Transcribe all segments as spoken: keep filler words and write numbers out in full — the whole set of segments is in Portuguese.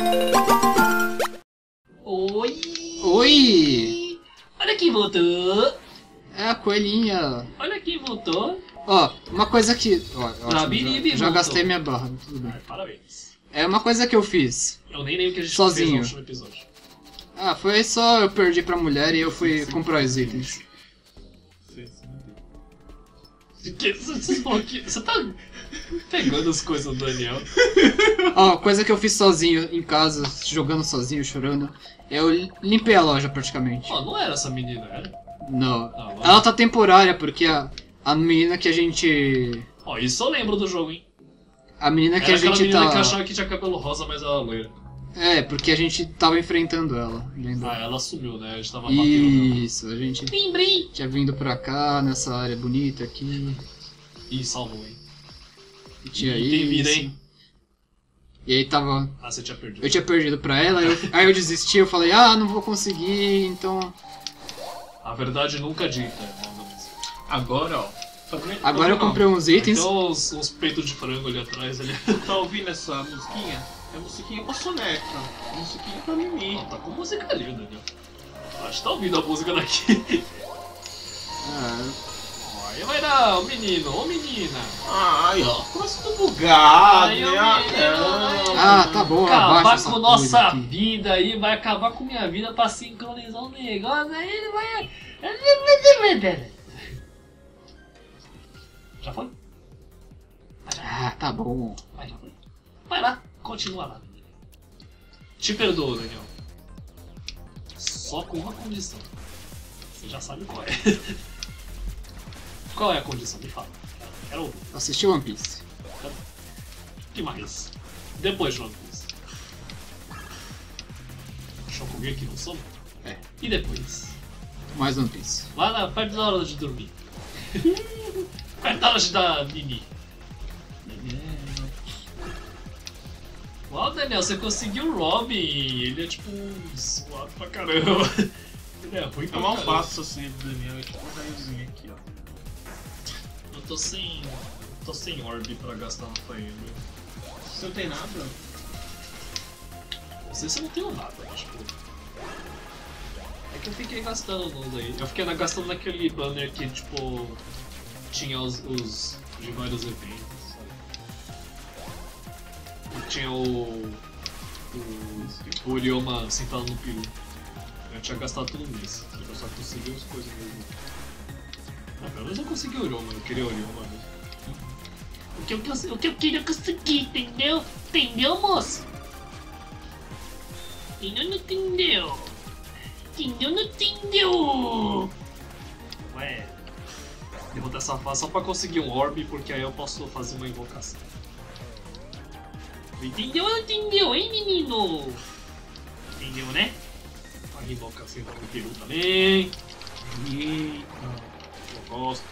Oi! Oi! Olha quem voltou! É a coelhinha. Olha quem voltou! Ó, uma coisa que... Ó, ótimo, Zabiribe já, já voltou. gastei minha barra, tudo bem. Parabéns! É uma coisa que eu fiz. Eu nem lembro o que a gente Sozinho. fez no último episódio. Ah, foi só eu perdi pra mulher e eu fui comprar os itens. Que- Você falou que- você tá pegando as coisas do Daniel. Ó, coisa que eu fiz sozinho em casa, jogando sozinho, chorando. Eu limpei a loja praticamente. Ó, não era essa menina, era? Não. Ah, lá. Ela tá temporária porque a, a menina que a gente... Ó, isso eu lembro do jogo, hein? A menina que Era a aquela gente menina tá... que achava que tinha cabelo rosa, mas ela loira. É, porque a gente tava enfrentando ela, lembra? Ah, ela sumiu, né? A gente tava batendo nela. Isso, a gente Lembrei! tinha vindo pra cá, nessa área bonita aqui. Ih, salvou, hein? E tinha E isso. tem vida, hein? E aí tava... Ah, você tinha perdido. Eu tinha perdido pra ela, eu... aí eu desisti, eu falei, ah, não vou conseguir, então... A verdade nunca dita, manda mesmo. Agora, ó. Tá vendo? Agora eu Não, comprei uns itens. Tem uns, uns peitos de frango ali atrás. Ali. Tá ouvindo essa musiquinha? É musiquinha pra soneca. Musiquinha pra mimir. Ó, tá com música ali, Daniel. Acho que tá ouvindo a música daqui. Ah, Ó, aí vai dar, ô menino, ô menina. Ai, ó. Começa tudo bugado, Ai, né? eu Ah, me- não. ah, tá bom, abaixa Acabar essa com coisa nossa aqui. vida aí, vai acabar com minha vida pra sincronizar um negócio, aí ele vai. Já foi? Ah, tá bom. Vai, já foi. Vai lá, continua lá. Te perdoo, Daniel. Só com uma condição. Você já sabe qual é. Qual é a condição? Me fala. Quero ouvir. Assisti One Piece. O que mais? Depois de One Piece. Shokugeki no Soma? É. E depois? Mais One Piece. Lá na, perto da hora de dormir. Perto da hora de dar mimi. Uau, Daniel, você conseguiu o Robin. Ele é tipo suado pra caramba. Ele é ruim É pra mal caramba. fácil assim do Daniel. É tipo uma raizinha aqui, ó. Eu tô sem. tô sem orb pra gastar na faena. Você não tem nada? Não sei se eu não tenho nada, acho que. É que eu fiquei gastando nos aí. Eu fiquei na- gastando naquele banner que, tipo, tinha os, os de vários eventos, sabe? E tinha o. o. o Orioma sentado no peru. Eu tinha gastado tudo nisso. Eu só consegui as coisas mesmo. Ah, pelo menos eu consegui o Orioma, eu queria o Orioma mesmo. O que, eu, o que eu queria conseguir, entendeu? Entendeu, moço? Entendeu, não entendeu? Entendeu, não entendeu? Ué, derrotar essa fase só pra conseguir um orb, porque aí eu posso fazer uma invocação. Entendeu ou não entendeu, hein, menino? Entendeu, né? A invocação tá no peru também. Eita, eu gosto.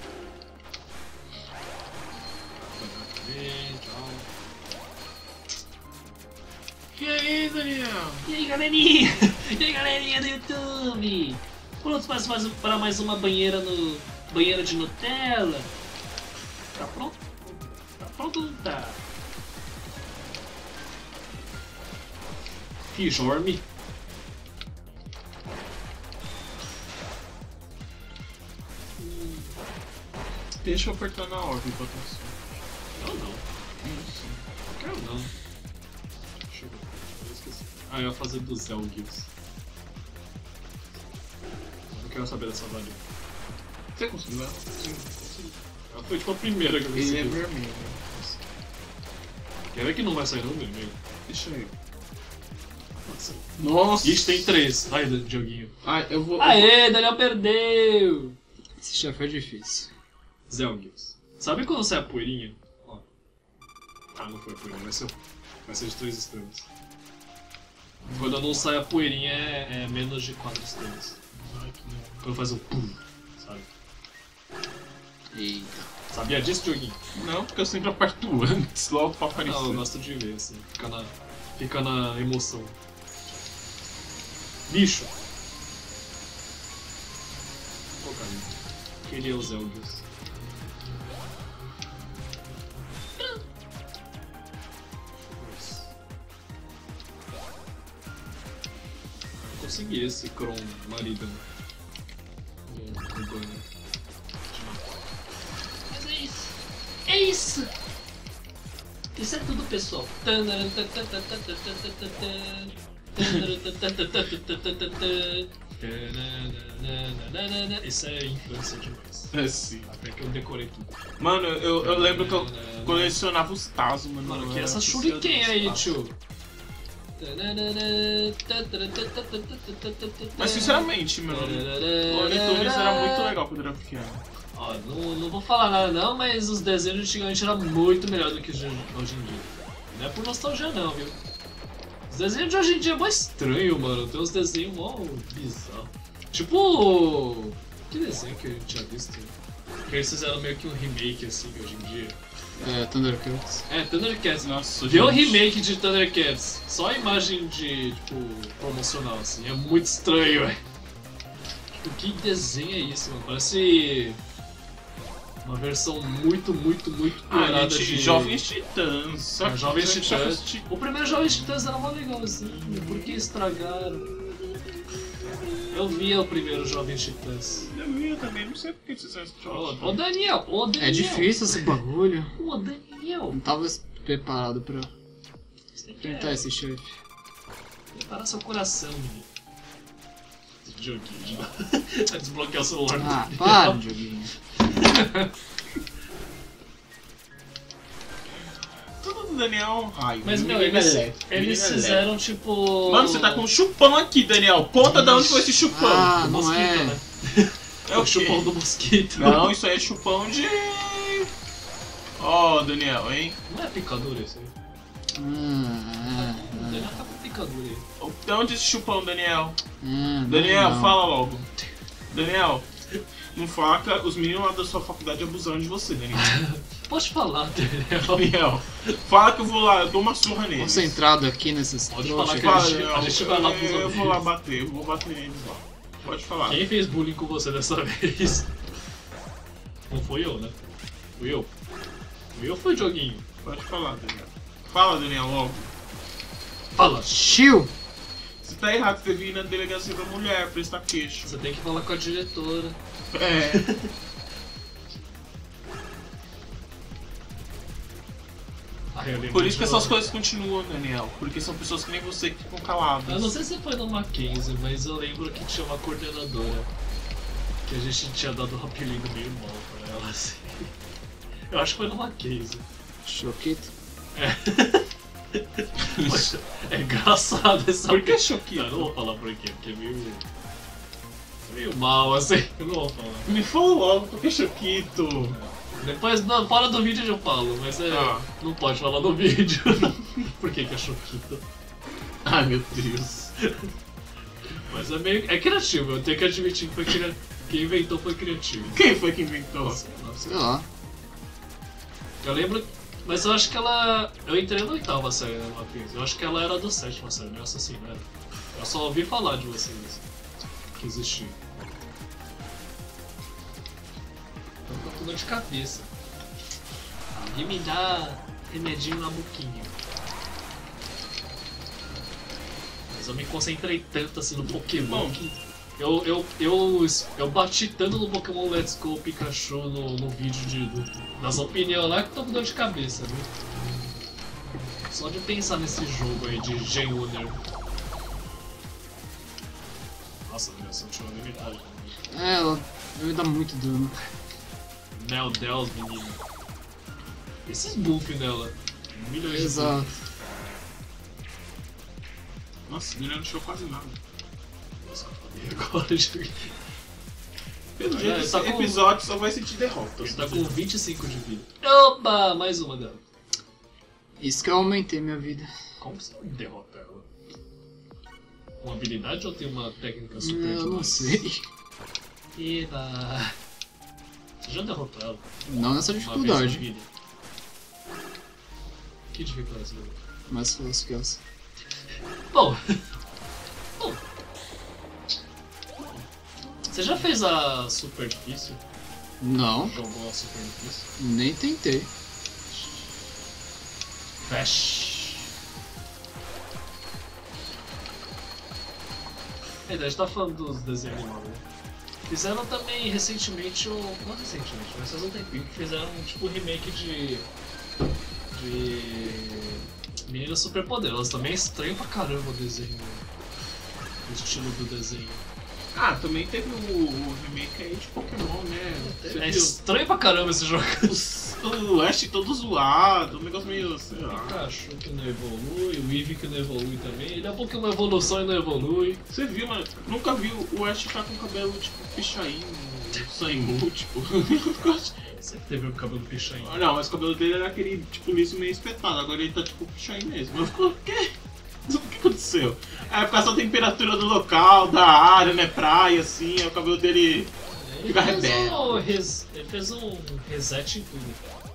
Também, tchau. E aí, Daniel? E aí, galerinha? E aí, galerinha do YouTube? Prontos para mais, para mais uma banheira no banheira de Nutella? Tá pronto? Tá pronto ou não tá? Fijorme. Deixa eu apertar na ordem pra você. Eu não. Isso. Quero não. Deixa eu ver. Eu esqueci. Ah, eu ia fazer do Zelgius. Não quero saber dessa varinha. Você conseguiu ela? Sim, consegui. Ela foi tipo a primeira que eu Ele é consegui. vermelho. Quer ver que não vai sair no vermelho? Deixa eu. Nossa. Nossa! Ixi, tem três. Ai, Dioguinho. Ah, eu vou. Aê, Daniel perdeu! Esse chefe é difícil. Zelgius. Sabe quando sai a poeirinha? Ó. Ah, não foi a poeirinha, vai ser, vai ser de três estrelas. Quando não sai a poeirinha é, é menos de quatro estrelas. Ai, que merda. Quando faz um pum, sabe? Eita. Sabia disso, Dioguinho? Não, porque eu sempre aperto antes, logo pra aparecer. Não, eu gosto de ver, assim. Fica na, fica na emoção. Bicho! Pô, cara. Queria os Zelgius. consegui esse Kron marido. No, no banho. Mas é isso. É isso! Isso é tudo, pessoal. Isso é infância demais. É sim. Até que eu decorei tudo. Mano, eu, eu lembro que eu colecionava os Tazos, mano. Mano, eu que era essa viciado shuriken nos aí, Tazos. tio? Mas sinceramente, mano, Looney Tunes era muito legal quando eu era pequeno. Ó, não, não vou falar nada não, mas os desenhos antigamente eram muito melhor do que os de hoje em dia. Não é por nostalgia não, viu? Os desenhos de hoje em dia é mais estranho, mano. Tem uns desenhos mó bizarros. Tipo... Que desenho que a gente tinha visto? Que eles fizeram meio que um remake assim hoje em dia. É, Thundercats. É, Thundercats. Nossa, Vê o gente. remake de Thundercats. Só a imagem de, tipo, promocional, assim. É muito estranho, velho. Tipo, que desenho é isso, mano? Parece... uma versão muito, muito, muito Ah, piorada gente, de... Jovens Titãs. Só É, que Jovens só que Titãs. Jovens Titãs. O primeiro Jovens Titãs era mó legalzinho. Por que estragaram? Eu via o primeiro Jovens Titãs. Eu ia também, não sei por que vocês são Ô, ô Daniel, ô Daniel. É difícil esse bagulho. Ô Daniel. Não tava preparado pra Você enfrentar quer esse chefe. preparar seu coração, menino. Esse joguinho. Vai desbloquear o celular. Ah, do para, Daniel. joguinho. Tudo do Daniel é um raio. Mas, meu, Menino eles, elétrico, eles menino fizeram, tipo... Mano, você tá com um chupão aqui, Daniel. Conta de onde foi esse chupão. Ah, Do não mosquito, é. né? É o o chupão quê? do mosquito. Não, isso aí é chupão de... Ó, Daniel, hein? Não é picadura isso aí. Ah, O Daniel tá com picadura aí. De onde esse chupão, Daniel? ah, Daniel, não. fala logo. Daniel, não fala que os meninos lá da sua faculdade abusando de você, Daniel. Pode falar, Daniel. Daniel, fala que eu vou lá, eu dou uma surra neles. Concentrado aqui nesses Pode trouxas falar aqui. que Fala, a gente- a gente vai lá pros eu, eu amigos. vou lá bater, eu vou bater neles lá. Pode falar. Quem fez bullying com você dessa vez? Não fui eu, né? Fui eu. Fui eu ou foi o Joguinho? Pode falar, Daniel. Fala, Daniel, logo. Fala! Chiu! Você tá errado, você deve ir na delegacia da mulher prestar queixa. Você tem que falar com a diretora. É. Ah, eu lembro Por isso de que uma- essas coisas continuam, Daniel. Porque são pessoas que nem você que ficam caladas. Eu não sei se foi no Mackenzie, mas eu lembro que tinha uma coordenadora que a gente tinha dado um apelido meio mal pra ela, assim. Eu acho que foi no Mackenzie. Choquito. Poxa, é engraçado essa Por que Eu choquito? não vou falar por quê, porque é meio. meio mal assim. Eu não vou falar. Me fala logo, por que choquito? Depois, não, fora do vídeo eu falo, mas é. Ah. Não pode falar no vídeo. Por que que é choquito? Ai, meu Deus. Mas é meio. É criativo, eu tenho que admitir que foi cria... quem inventou foi criativo. Quem foi que inventou? Sei lá, sei Sei lá. lá. Eu lembro. Mas eu acho que ela. Eu entrei na oitava série, né, Mackenzie? Eu acho que ela era da sétima série, não é assim, né? Eu só ouvi falar de vocês que existia. Eu tô com dor de cabeça. E me dá remedinho na boquinha. Mas eu me concentrei tanto assim no Pokémon Bom. que eu, eu, eu, eu bati tanto no Pokémon Let's Go Pikachu no, no vídeo de, do- das opiniões lá que tô com dor de cabeça, viu? Só de pensar nesse jogo aí de G-Uner. Nossa, a ligação tirou da metade. É, ela deve dar muito dano. Meu Deus, menino. Esses buff nela. Milhões Exato. de buff. Nossa, o Daniel não deixou quase nada. Nossa, eu falei agora, joguei. Pelo É, jeito, esse tá com- episódio só vai sentir derrota. Ele tá com vinte e cinco de vida. Oba! Mais uma dela. Isso que eu aumentei minha vida. Como você derrota ela? Com habilidade ou tem uma técnica super Eu não demais? sei. Eba! Você já derrotou ela? Não nessa Uma vez na dificuldade. vida? Que dificuldade você deu? Mais fácil que essa. Bom. Bom. Você já fez a super difícil? Não, Jogou a super difícil? nem tentei. Fesh. É, a gente tá falando dos desenhos animados, né? Fizeram também recentemente, o... não recentemente, mas faz um tempinho que fizeram tipo um remake de... de... Meninas Superpoderosas. Também é estranho pra caramba o desenho, o estilo do desenho. Ah, também teve o, o remake aí de Pokémon, né? Você É viu? estranho pra caramba esse jogo. O Ash todo zoado, um negócio meio, sei O lá. Pikachu que não evolui, o Eevee que não evolui também. Ele é um pouquinho uma evolução e não evolui. Você viu, mano? Nunca vi o Ash tá com o cabelo tipo pichain, Saimu, tipo. Sempre teve o cabelo pichain. Não, mas o cabelo dele era aquele tipo liso meio espetado, agora ele tá tipo pichain mesmo. Eu fico, o quê? O que aconteceu? É por causa da temperatura do local, da área, né? Praia, assim, o cabelo dele. Ele Fica fez, rebelde. um res... ele fez um reset em tudo.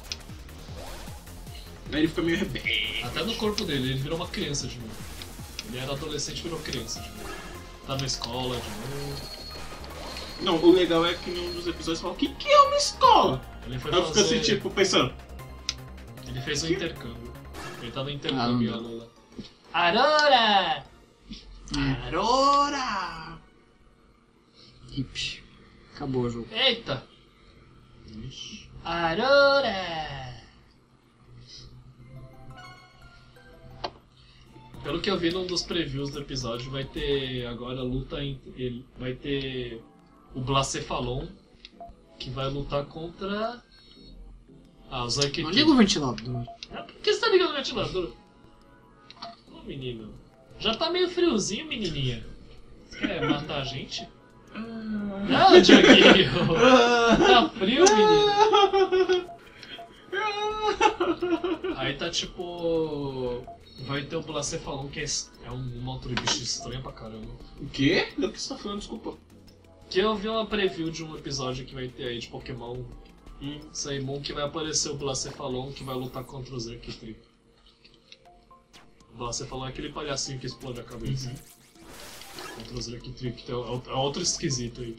Aí ele fica meio rebelde. Até no corpo dele, ele virou uma criança de novo. Ele era adolescente e virou criança de novo. Tá na escola de novo. Não, o legal é que em um dos episódios fala, o que, que é uma escola? Ele foi Aí eu fico fazer... assim, tipo, pensando, Ele fez um Que? intercâmbio. Ele tá no Ah, intercâmbio, não a Lula. Aurora! Aurora! Hip. Acabou o jogo. Eita! Aurora! Pelo que eu vi num dos previews do episódio, vai ter agora luta entre. Vai ter o Blacefalon, que vai lutar contra. Ah, os Não Arquetypes. liga o ventilador. Ah, por que você tá ligando o ventilador? Ô menino, já tá meio friozinho, menininha. Você quer matar a gente? Ah, Dioguinho! Tá frio, menino? Aí tá tipo. Vai ter o Blacefalon, que é, é um monstro de bicho estranho pra caramba. O quê? Do que você tá falando? Desculpa. Que eu vi uma preview de um episódio que vai ter aí de Pokémon Hum. Saimon, que vai aparecer o Blacefalon que vai lutar contra os Arquetypes. O Blacefalon é aquele palhacinho que explode a cabeça. Uhum. Contra os Arquetypes, que é o- é outro esquisito aí.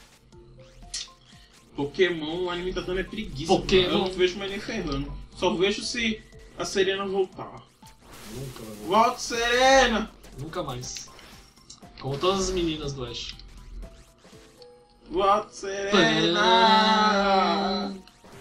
Pokémon, o anime tá dando é preguiça. Pokémon. mano. Eu não vejo mais nem ferrando. Só vejo se a Serena voltar. Nunca, vai voltar. Volta, Serena! Nunca mais. Como todas as meninas do Ash. Volta, Serena!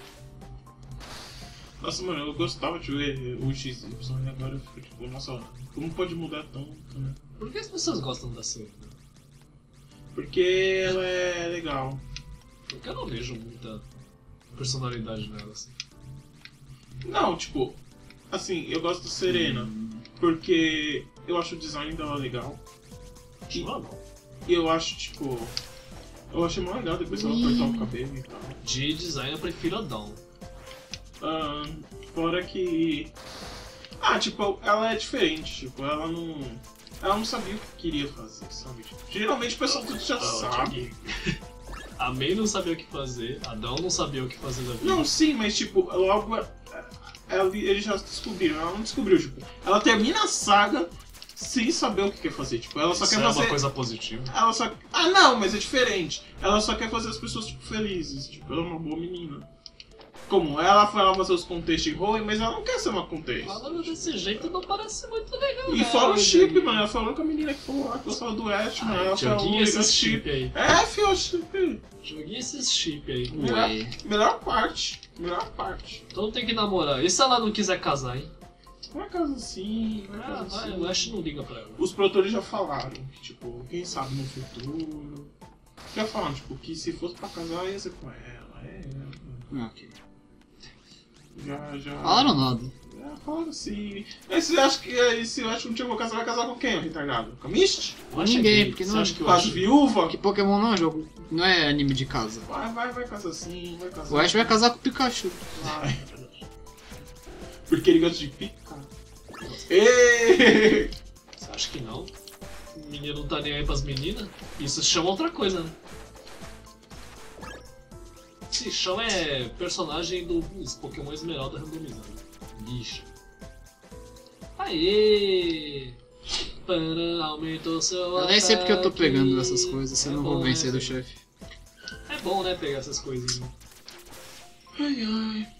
Nossa, mano, eu gostava de ver o X Y e agora eu fico tipo, nossa, como pode mudar tanto, né? Por que as pessoas gostam da Serena? Porque ela é legal. Porque eu não vejo muita personalidade nela, assim. Não, tipo, assim, eu gosto da Serena porque eu acho o design dela legal. E, Ah, não. e eu acho, tipo, eu achei mais legal depois ela cortar o cabelo e tal. De design eu prefiro a Dawn. Ah, fora que. Ah, tipo, ela é diferente, tipo, ela não. Ela não sabia o que queria fazer, sabe? Tipo, geralmente o pessoal tudo já Ah, sabe. A May não sabia o que fazer, a Dawn não sabia o que fazer da vida. Não, sim, mas tipo, logo ela, eles já descobriram, ela não descobriu, tipo, ela termina a saga sem saber o que quer fazer, tipo, ela só Isso quer é fazer. uma coisa positiva. Ela só. Ah não, mas é diferente. Ela só quer fazer as pessoas tipo, felizes, tipo, ela é uma boa menina. Como ela foi lá fazer os contextos ruins, mas ela não quer ser uma contexto. Falando desse jeito não parece muito legal. E né, fora o chip, Dioguinho? mano. Ela falou com a menina que falou lá que gostava do Ash, mano. Ah, Ela falou Dioguinho, liga esses chip aí. É, fio, chip. Joguinho esses chip aí. Melhor, Ué. melhor parte. Melhor parte. Então tem que namorar. E se ela não quiser casar, hein? Uma casa assim, uma Ah, casa vai, assim. o Ash não liga pra ela. Os produtores já falaram que, tipo, quem sabe no futuro. Já falaram, tipo, que se fosse pra casar ia ser com ela. É, Ah, ok. já, já. Falaram nada. Já falaram sim. Mas você acha que aí, se o Ash não tinha uma casa, vai casar com quem, o retardado? Com a Misty? O Ash é Ninguém, gay. porque Você não- acha que o Com as Ash... viúvas? Porque Pokémon não é jogo. Não é anime de casa. Vai, vai, vai casar sim, vai casar. O Ash vai casar com o Pikachu. Vai. Porque ele gosta de picar. Êêêê! Você acha que não? O menino não tá nem aí pras meninas? Isso se chama outra coisa, né? Se chama é personagem dos Pokémon Esmeralda randomizado. Bicho. Aê! Para, aumentou seu Eu nem sei porque eu tô ataque. pegando essas coisas, se eu É não bom, vou né, vencer do velho? chefe. É bom, né, pegar essas coisinhas. Ai, ai.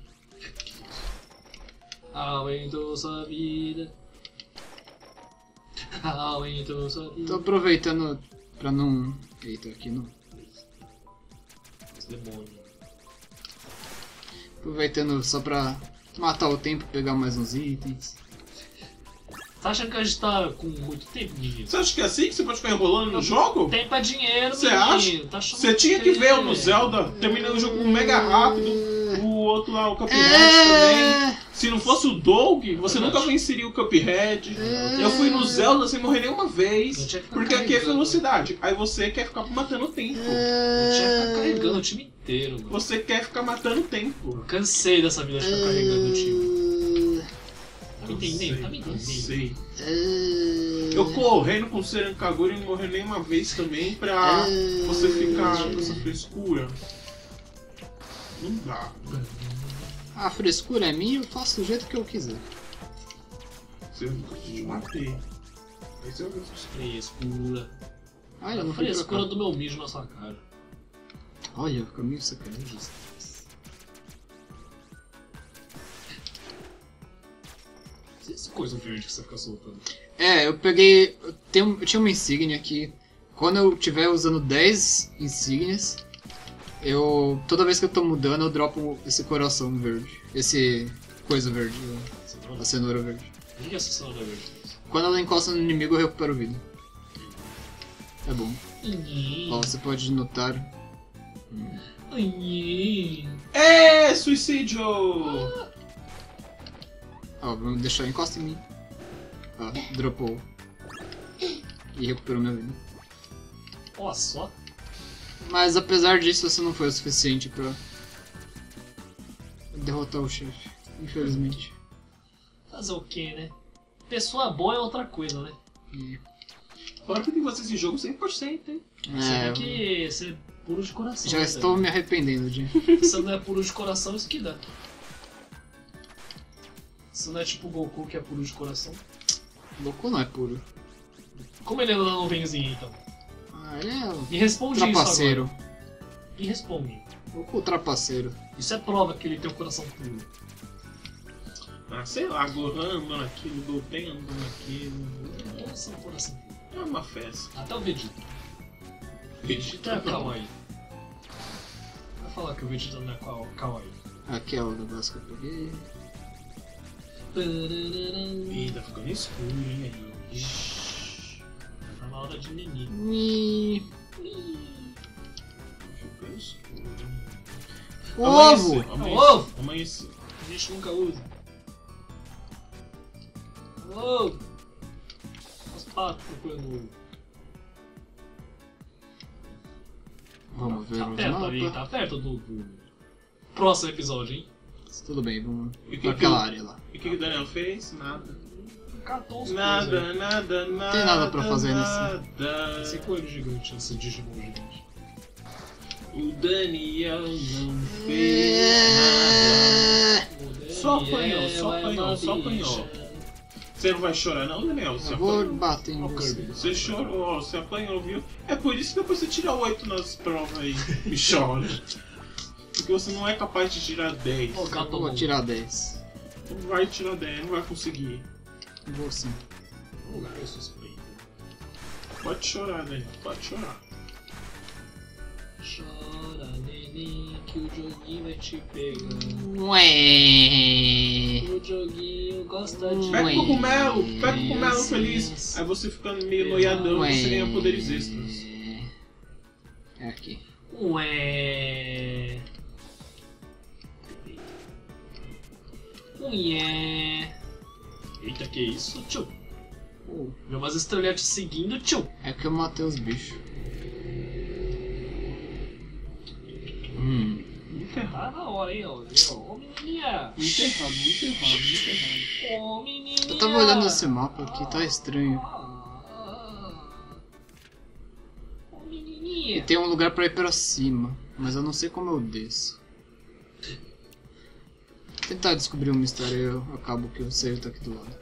Aumentou sua vida. Aumentou sua vida. Tô aproveitando Pra não... Eita, aqui não. Os demônios. Aproveitando só pra matar o tempo, pegar mais uns itens. Tá achando que a gente tá com muito tempo, menino? Você acha que é assim que você pode ficar enrolando no jogo? Tempo é dinheiro, Você menino. acha? Tá achando Você tinha que quê? ver o no Zelda terminando o jogo mega rápido. O outro lá, o Cuphead É... também. Se não fosse o Doug, você nunca venceria o Cuphead. Eu fui no Zelda sem morrer nenhuma Eu vez. tinha que ficar Porque aqui é carregando. velocidade. Aí você quer ficar matando tempo. Eu tinha que ficar carregando o time inteiro, mano. Você quer ficar matando tempo. Eu cansei dessa vida de ficar carregando o time. Tá me Eu entendendo? sei, Tá me eu entendendo? sei. É... Eu correndo com o Seren Kagura e não morrer nenhuma vez também pra você ficar com essa frescura. Não dá. A frescura é minha, eu faço do jeito que eu quiser. Você eu te matei. Esse é o meu. Frescura. Ah, eu A não fui frescura trocar. do meu mijo na sua cara. Olha, o caminho secreto. Essa coisa verde que você fica soltando. É, eu peguei... Eu, tenho, eu tinha uma insígnia que... Quando eu estiver usando dez insígnias, eu... Toda vez que eu tô mudando, eu dropo esse coração verde. Esse... Coisa verde. Cenoura? A cenoura verde. O que é essa cenoura verde? Quando ela encosta no inimigo, eu recupero vida. É bom. Nhê. Ó, você pode notar... Nhê. É, suicídio! Ó, vamos deixar encosta em mim. Ó, dropou. E recuperou minha vida. Olha só. Mas apesar disso, isso não foi o suficiente pra derrotar o chefe, infelizmente. Fazer o que, né? Pessoa boa é outra coisa, né? E, Fora que tem você esse jogo cem por cento, hein? Você é, tem que ser puro de coração. já né, estou velho? me arrependendo de. Se você não é puro de coração, isso que dá. Se não é tipo o Goku que é puro de coração. Goku não é puro. Como ele anda na nuvenzinha então? Ah, ele é o Me responde trapaceiro. isso agora. Me responde. Goku trapaceiro. Isso é prova que ele tem um coração puro. Ah, sei lá, Gohan andando aquilo, Goten andando aquilo. Nossa, um coração puro. É uma festa. Até o Vegeta. Vegeta é kawaii. Vai falar que o Vegeta não é kawa- kawaii. Aqui é o negócio que eu peguei. Ih, tá ficando escuro, hein? Aí. Tá na hora de neném. Ni- Ficando escuro, hein? Ovo! Amanheceu, amanheceu, Ovo! amanheceu. A gente nunca usa. Oh! Os patos procurando ovo. Vamos ver Tá os perto ali, mapas. tá perto do, do próximo episódio, hein? Tudo bem, vamos E o que pra que aquela eu- área lá. E o que que o Daniel fez? Nada. Catou os Nada, nada, nada. tem nada pra fazer nesse- nada. Esse coelho gigante, esse Digimon gigante. O Daniel não fez nada. É... Só apanhou, só é apanhou, uma só bicha. apanhou. Você não vai chorar não, Daniel? Você Eu vou apanhou. bater em Ó, você. Kirby. Você chorou, você apanhou, viu? É por isso que depois você tira oito nas provas aí e chora. Porque você não é capaz de tirar dez. Ó, Eu Gato vou tirar dez. Não vai tirar dez, não vai conseguir. Vou sim. Um lugar suspeito. Pode chorar, Daniel, pode chorar. Chora, neném, que o joguinho vai te pegar. Ué. O joguinho gosta de. Pega o Ué. cogumelo, pega o cogumelo Sim. feliz. Aí você ficando meio noiadão, Ué. você ganha poderes extras. É aqui. Ué. Ué. Eita, que isso, tio? Oh, Vê umas estrelinhas te seguindo, tio. é que eu matei os bichos. Hum. Muito errado, Tá na hora, hein, ó. Ô, menininha. muito errado, muito errado, muito errado. Ô, menininha. Eu tava olhando esse mapa aqui, tá estranho. Ô, E menininha. tem um lugar pra ir pra cima, mas eu não sei como eu desço. Vou tentar descobrir um mistério e eu acabo que o save tá aqui do lado.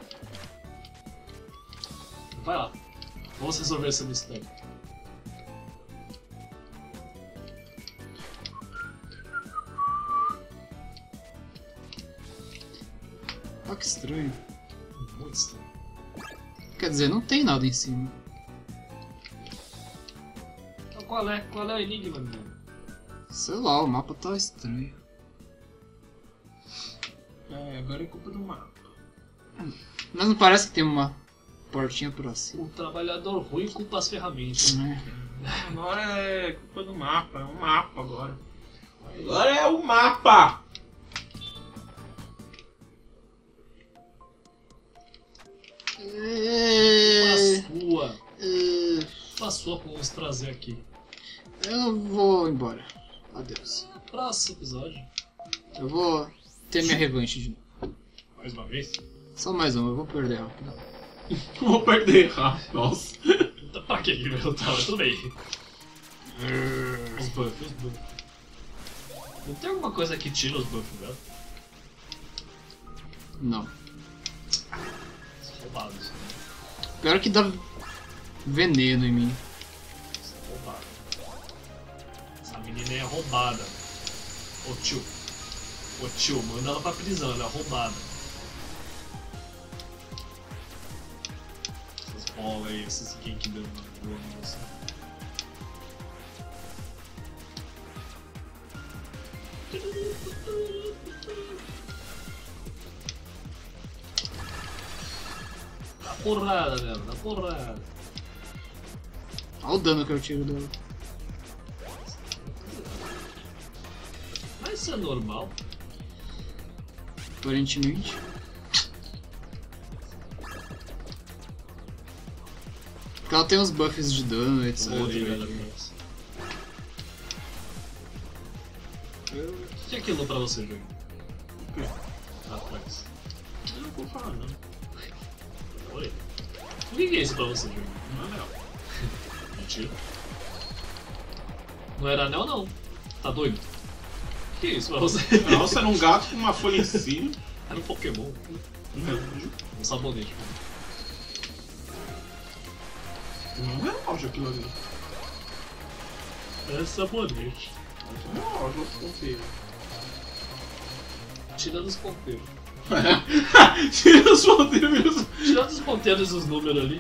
Vai lá. Vamos resolver esse mistério. Olha que estranho. Muito estranho. Quer dizer, não tem nada em cima. qual é? Qual é o enigma, menino? Sei lá, o mapa tá estranho. É, agora é culpa do mapa. Mas não parece que tem uma portinha por cima. O trabalhador ruim culpa as ferramentas. Né? Agora é culpa do mapa, é um mapa agora. Agora é o mapa! É... Sua. é, A sua pra nos trazer aqui. Eu vou embora. Adeus. Próximo episódio. Eu vou ter minha revanche de novo. Mais uma vez. Só mais uma, eu vou perder rápido. Vou perder rápido, nossa. Então, pra que ele vai lutar? Mas tudo bem. Os buffs, os buffs. Não tem alguma coisa que tira os buffs dela? Não. São roubados. Né? Pior que dá veneno em mim. São roubados. Essa menina é roubada. Ô tio. Ô tio, manda ela pra prisão, ela é roubada. Essas bolas aí, esses Genkidama voando assim. Dá porrada mesmo, dá porrada. Olha o dano que eu tiro dela. Mas isso é normal. Aparentemente. Porque ela tem uns buffs de dano, etcétera. Orelha da criança. O que é aquilo pra você, Júlio? O quê? Atrás. Eu não vou falar, não. Oi. O que é isso pra você, Júlio? Não é legal. Mentira. Não era anel, não. Tá doido? O que é isso pra você? Nossa, era um gato com uma folha em cima. Era um Pokémon. Um sabonete. Não é loja aquilo ali. É sabonete. Não é loja, eu contei. Tirando os ponteiros. Tira os ponteiros mesmo. Tirando os ponteiros e os números ali.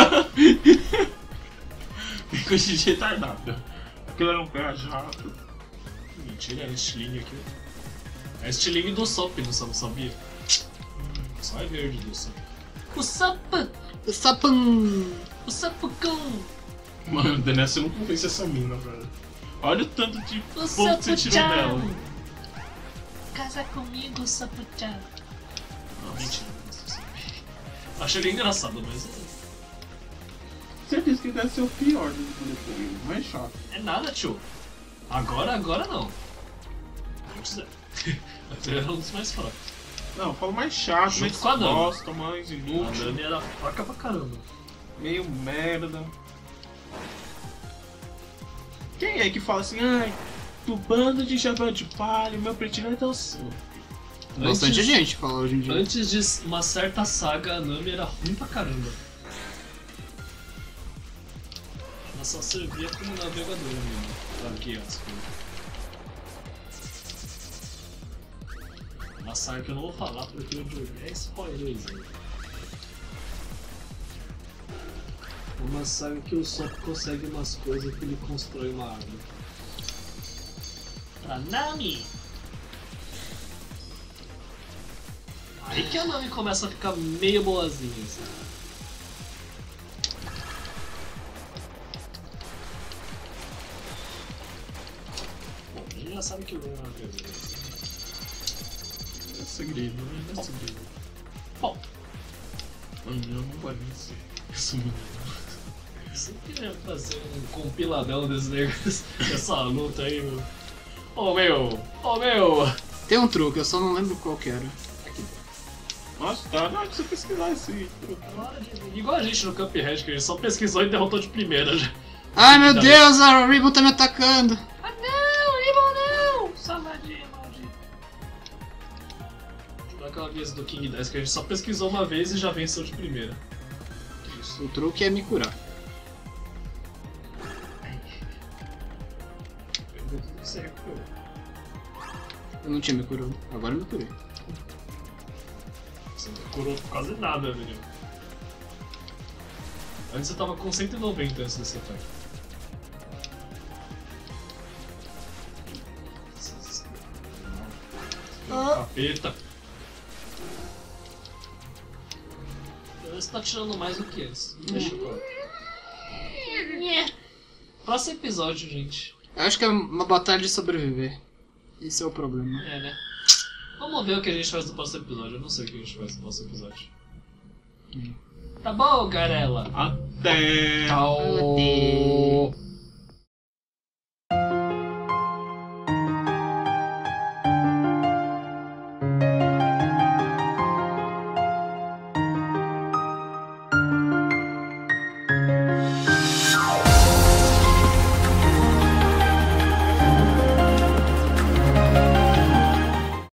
Ficou de retardado. Aquilo era um pé jato. Mentira, era estilingue aqui. É estilingue do Sop, não sabia? Só é verde do Sop. O Sop! Sapan! O Sapocão! Mano, Daniel, você não convence essa mina, velho. Olha o tanto de O ponto que você tirou dela. Casa comigo, Sapuchan. Não, mentira. Achei ele engraçado, mas Certeza que deve ser o pior do telefone, o mais chato. é nada, tio. Agora, agora não. Antes é. Até era um dos mais fracos. Não, eu falo mais chato, Junto mais com a Nami. bosta, mais A inútil, Nami era fraca pra caramba. meio merda. Quem é que fala assim, ai, do bando de chapéu de palha, meu predileto é o seu. Bastante Antes- gente fala hoje em dia. Antes de uma certa saga, a Nami era ruim pra caramba. Ela só servia como navegadora mesmo, pra guiar as coisas. Uma saga que eu não vou falar porque o jogo é spoilerzinho. Uma saga que o Sop consegue umas coisas que ele constrói uma arma. Pra Nami! Aí que a Nami começa a ficar meio boazinha, assim. Bom, a gente já sabe que o Ron é uma guerreira. É segredo, né? É segredo. Bom, Mano, eu não gosto disso. Isso me você queria fazer um compiladão desses negócios, dessa luta aí, meu. Ô meu! Ô meu! Tem um truque, eu só não lembro qual que era. Nossa, tá na hora de você pesquisar esse truque. Agora, igual a gente no Cuphead, que a gente só pesquisou e derrotou de primeira já. Ai meu Tá Deus, a Ribbon tá me atacando! Ah não, Ribbon não! Samadinha, maldito. Daquela mesa do King dez que a gente só pesquisou uma vez e já venceu de primeira. O truque é me curar. Você recuperou. Eu não tinha me curado, agora eu me curei. Você não curou quase nada, menino. Antes você tava com cento e noventa antes desse ataque. Capeta. Você tá tirando mais do que esse. Deixa eu ver. Próximo episódio, gente. Eu acho que é uma batalha de sobreviver. Esse é o problema. É, né? Vamos ver o que a gente faz no próximo episódio. Eu não sei o que a gente faz no próximo episódio. Hum. Tá bom, Garela? Até! Tchau!